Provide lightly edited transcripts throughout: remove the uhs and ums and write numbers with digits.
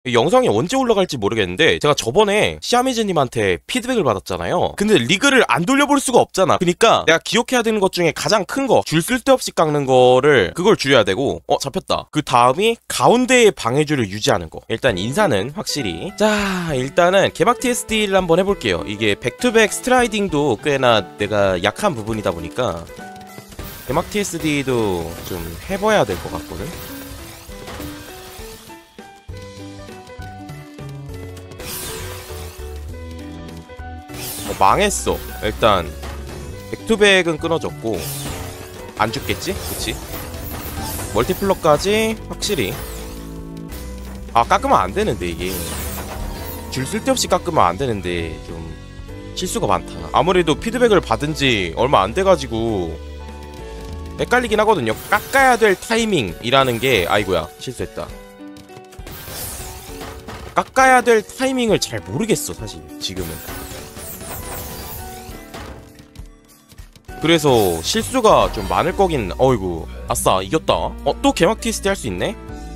영상이 언제 올라갈지 모르겠는데 제가 저번에 시아미즈님한테 피드백을 받았잖아요. 근데 리그를 안 돌려볼 수가 없잖아. 그니까 내가 기억해야 되는 것 중에 가장 큰 거, 줄 쓸데없이 깎는 거를 그걸 줄여야 되고, 잡혔다. 그 다음이 가운데의 방해줄을 유지하는 거. 일단 인사는 확실히. 자, 일단은 개막 TSD를 한번 해볼게요. 이게 백투백 스트라이딩도 꽤나 내가 약한 부분이다 보니까 개막 TSD도 좀 해봐야 될 것 같거든. 망했어. 일단 백투백은 끊어졌고 안 죽겠지? 그치? 멀티플러까지 확실히. 깎으면 안 되는데 이게 줄 쓸데없이 깎으면 안 되는데 좀 실수가 많다. 아무래도 피드백을 받은 지 얼마 안 돼가지고 헷갈리긴 하거든요. 깎아야 될 타이밍이라는 게, 아이고야 실수했다. 깎아야 될 타이밍을 잘 모르겠어 사실 지금은. 그래서 실수가 좀 많을 거긴. 어이구, 아싸 이겼다. 또 개막 TSD 할 수 있네?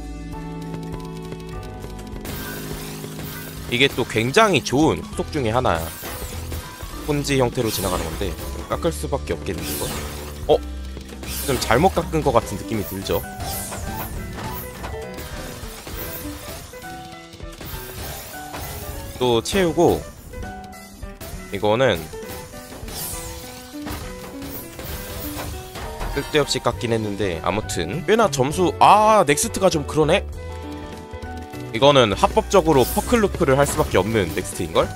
이게 또 굉장히 좋은 후속 중에 하나야. 폰지 형태로 지나가는 건데 좀 깎을 수밖에 없겠는데 이거? 좀 잘못 깎은 것 같은 느낌이 들죠? 또 채우고, 이거는 쓸데없이 깎긴 했는데 아무튼 꽤나 점수. 넥스트가 좀 그러네? 이거는 합법적으로 퍼클루프를 할 수밖에 없는 넥스트인걸?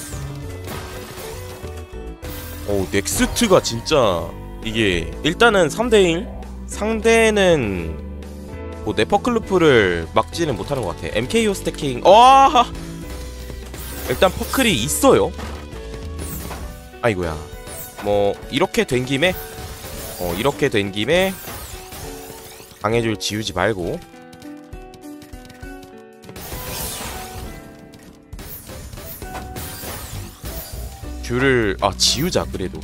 넥스트가 진짜 이게 일단은 3대1 상대는 뭐 내 퍼클루프를 막지는 못하는 것 같아. MKO 스태킹. 일단 퍼클이 있어요. 아이고야. 뭐 이렇게 된 김에 방해줄 지우지 말고. 줄을 지우자. 그래도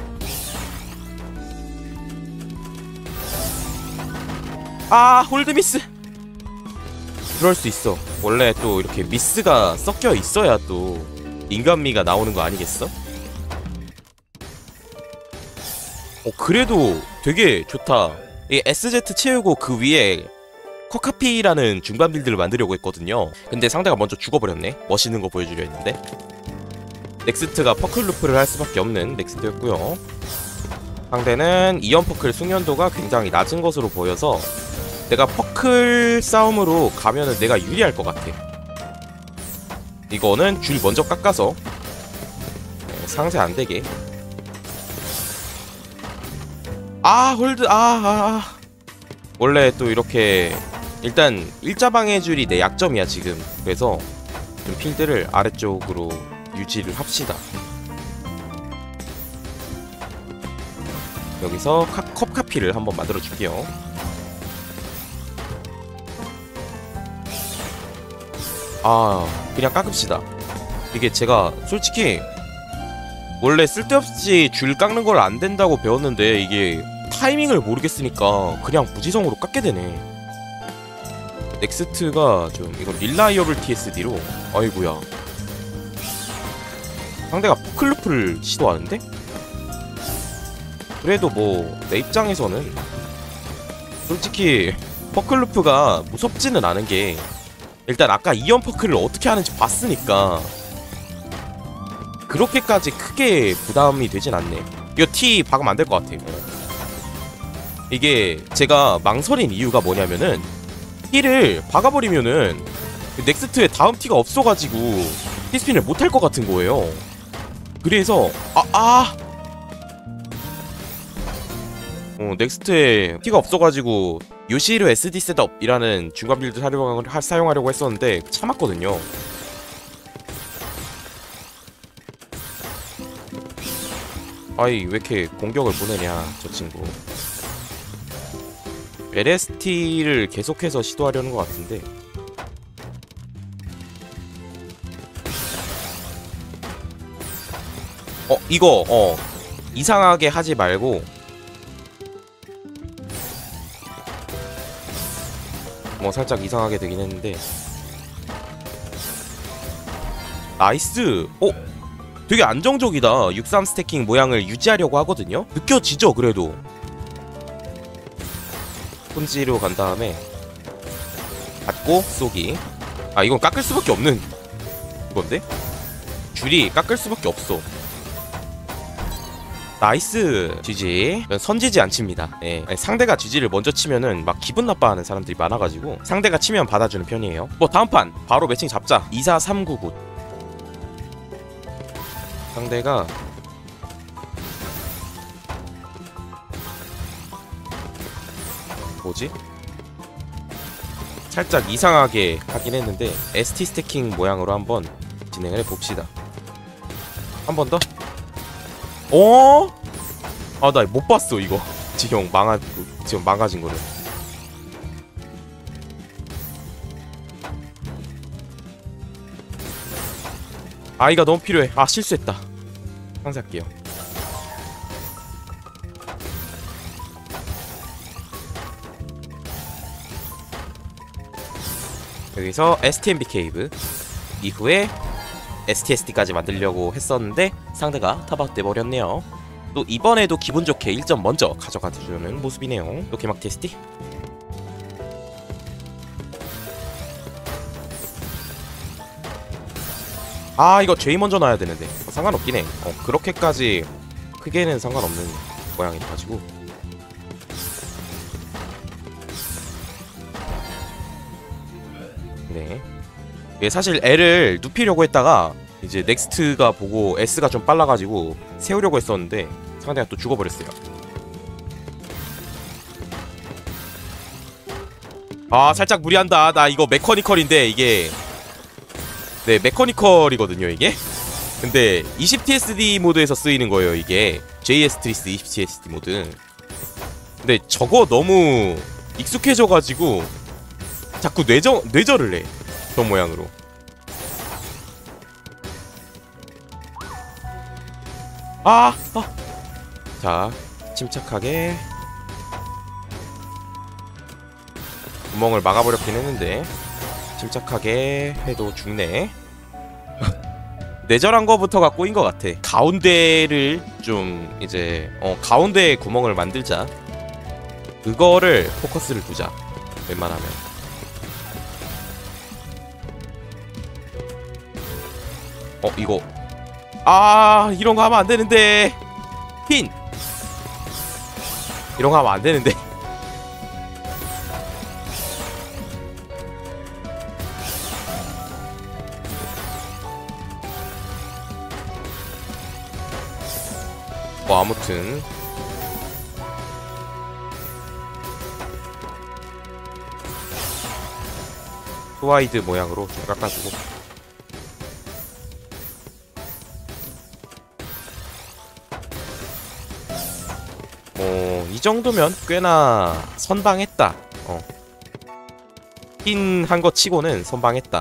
홀드 미스. 그럴 수 있어. 원래 또 이렇게 미스가 섞여 있어야 또 인간미가 나오는 거 아니겠어? 그래도 되게 좋다. 이 SZ 채우고 그 위에 커카피라는 중반 빌드를 만들려고 했거든요. 근데 상대가 먼저 죽어버렸네. 멋있는 거 보여주려 했는데. 넥스트가 퍼클루프를 할 수밖에 없는 넥스트였고요. 상대는 이연 퍼클 숙련도가 굉장히 낮은 것으로 보여서 내가 퍼클 싸움으로 가면은 내가 유리할 것 같아. 이거는 줄 먼저 깎아서 상세 안되게. 홀드. 원래 또 이렇게 일단 일자방해줄이 내 약점이야 지금. 그래서 좀 필드를 아래쪽으로 유지를 합시다. 여기서 컵카피를 한번 만들어 줄게요. 그냥 깎읍시다. 이게 제가 솔직히 원래 쓸데없이 줄 깎는 걸 안 된다고 배웠는데 이게 타이밍을 모르겠으니까 그냥 무지성으로 깎게 되네. 넥스트가 좀 이건 릴라이어블 TSD로. 아이고야. 상대가 포클루프를 시도하는데? 그래도 뭐 내 입장에서는 솔직히 퍼클루프가 무섭지는 않은 게, 일단 아까 이연 퍼클을 어떻게 하는지 봤으니까 그렇게까지 크게 부담이 되진 않네. 이거 T 박으면 안 될 것 같아. 이게 제가 망설인 이유가 뭐냐면은 T를 박아버리면은 넥스트에 다음 T가 없어가지고 T스핀을 못할 것 같은 거예요. 그래서 넥스트에 T가 없어가지고 요시르 SD 셋업이라는 중간 빌드 사용하려고 했었는데 참았거든요. 왜 이렇게 공격을 보내냐 저 친구. LST를 계속해서 시도하려는 것 같은데. 이거 이상하게 하지 말고 뭐 살짝 이상하게 되긴 했는데 나이스. 되게 안정적이다. 63 스태킹 모양을 유지하려고 하거든요. 느껴지죠 그래도. 폰지로 간 다음에 받고 쏘기. 아 이건 깎을 수밖에 없는 건데? 줄이 깎을 수밖에 없어. 나이스. GG. 선지지 안 칩니다. 예. 상대가 GG를 먼저 치면은 막 기분 나빠하는 사람들이 많아가지고 상대가 치면 받아주는 편이에요. 뭐 다음 판 바로 매칭 잡자. 24399. 상대가 뭐지? 살짝 이상하게 하긴 했는데 ST 스태킹 모양으로 한번 진행을 해봅시다. 한 번 더? 아, 나 못 봤어 이거. 지금 망가진 거를. 아이가 너무 필요해. 아 실수했다. 상세할게요. 여기서 STMB 케이브 이후에 STSD까지 만들려고 했었는데 상대가 탑아웃돼 버렸네요. 또 이번에도 기분 좋게 1점 먼저 가져가주는 모습이네요. 또 개막 TSD. 아 이거 제이 먼저 놔야 되는데 상관없긴 해. 그렇게까지 크게는 상관없는 모양이라가지고. 네. 이게 사실 L을 눕히려고 했다가 이제 넥스트가 보고 S가 좀 빨라가지고 세우려고 했었는데 상대가 또 죽어버렸어요. 아 살짝 무리한다. 나 이거 메커니컬인데 이게 네 메커니컬이거든요 이게. 근데 20TSD 모드에서 쓰이는 거예요 이게. JS 트리스 20TSD 모드. 근데 저거 너무 익숙해져가지고 자꾸 뇌절을 해. 저 모양으로. 자 침착하게 구멍을 막아버렸긴 했는데 침착하게 해도 죽네. 내절한 거부터가 꼬인 것 같아. 가운데를 좀 이제 가운데에 구멍을 만들자. 그거를 포커스를 두자 웬만하면. 이거 이런 거 하면 안 되는데. 핀 이런 거 하면 안 되는데. 아무튼 스와이드 모양으로 좀 깎아주고. 이 정도면 꽤나 선방했다. 핀 한 거 치고는 선방했다.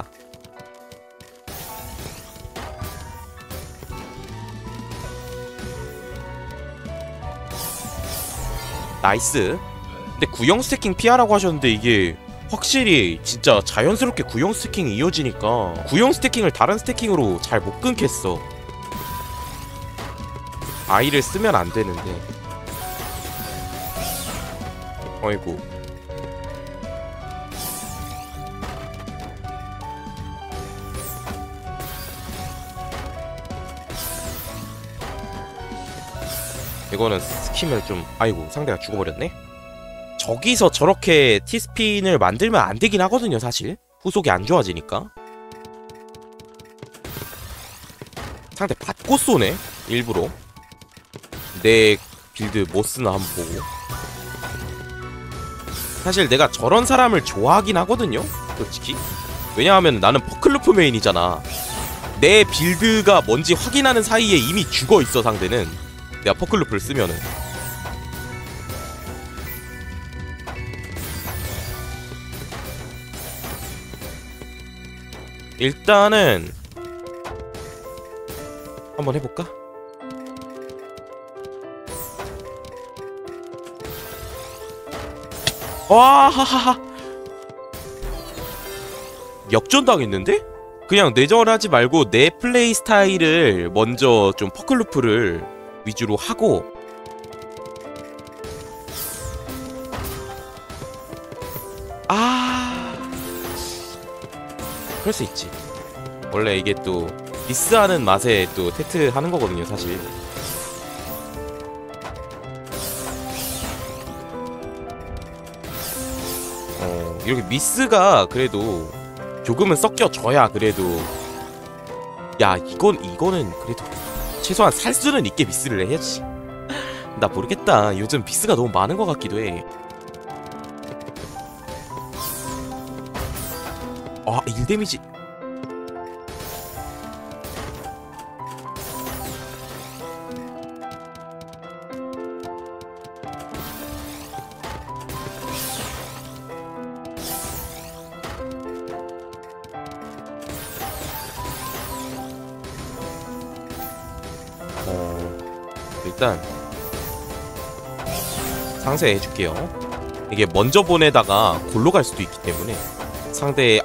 나이스. 근데 구형 스태킹 피하라고 하셨는데 이게 확실히 진짜 자연스럽게 구형 스태킹이 이어지니까 구형 스태킹을 다른 스태킹으로 잘 못 끊겠어. 아이를 쓰면 안 되는데. 어이구. 이거는 스킴을 좀. 아이고 상대가 죽어버렸네. 저기서 저렇게 T스핀을 만들면 안 되긴 하거든요 사실. 후속이 안 좋아지니까. 상대 받고 쏘네 일부러. 내 빌드 뭐 쓰나 한번 보고. 사실 내가 저런 사람을 좋아하긴 하거든요 솔직히. 왜냐하면 나는 퍼클루프 메인이잖아. 내 빌드가 뭔지 확인하는 사이에 이미 죽어있어 상대는. 내가 퍼클루프를 쓰면은. 일단은 한번 해볼까? 와 하하하. 역전당했는데? 그냥 뇌절하지 말고 내 플레이 스타일을 먼저 좀 퍼클루프를 위주로 하고 그럴 수 있지. 원래 이게 또 미스하는 맛에 또 테트하는 거거든요 사실. 이렇게 미스가 그래도 조금은 섞여져야 그래도 야 이거는 그래도 최소한 살 수는 있게 미스를 해야지. 나 모르겠다. 요즘 미스가 너무 많은 것 같기도 해. 1데미지. 일단 상세해줄게요. 이게 먼저 보내다가 골로 갈 수도 있기 때문에 상대의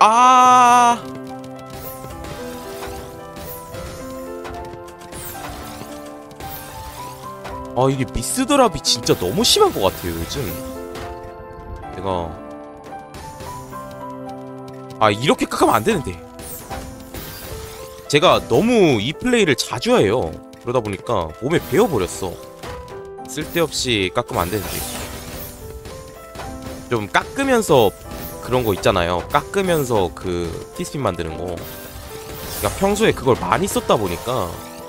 이게 미스 드랍이 진짜 너무 심한 것 같아요 요즘. 내가 이렇게 깎으면 안 되는데. 제가 너무 이 플레이를 자주 해요. 그러다 보니까 몸에 배어버렸어. 쓸데없이 깎으면 안 되는데. 좀 깎으면서 그런 거 있잖아요. 깎으면서 그 티스핀 만드는 거. 그러니까 평소에 그걸 많이 썼다 보니까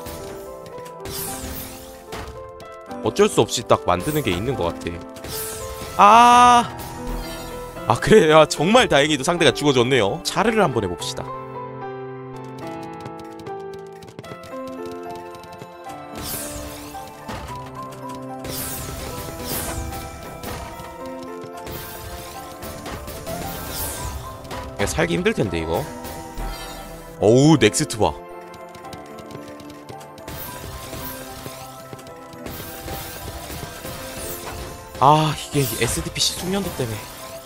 어쩔 수 없이 딱 만드는 게 있는 것 같아. 그래. 정말 다행히도 상대가 죽어줬네요. 차르를 한번 해봅시다. 살기 힘들텐데 이거. 어우 넥스트 봐. 이게 SDPC 숙련도 때문에.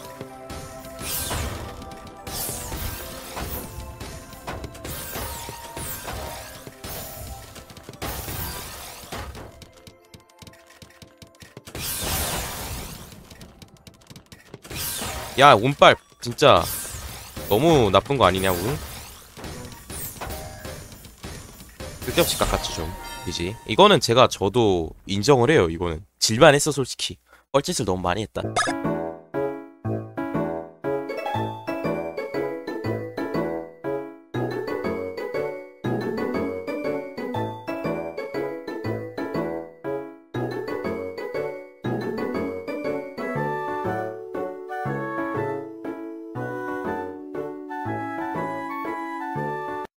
야 운빨 진짜 너무 나쁜 거 아니냐고. 쓸데없이 깎았지 좀. 그지? 이거는 저도 인정을 해요. 이거는 질만했어 솔직히. 뻘짓을 너무 많이 했다.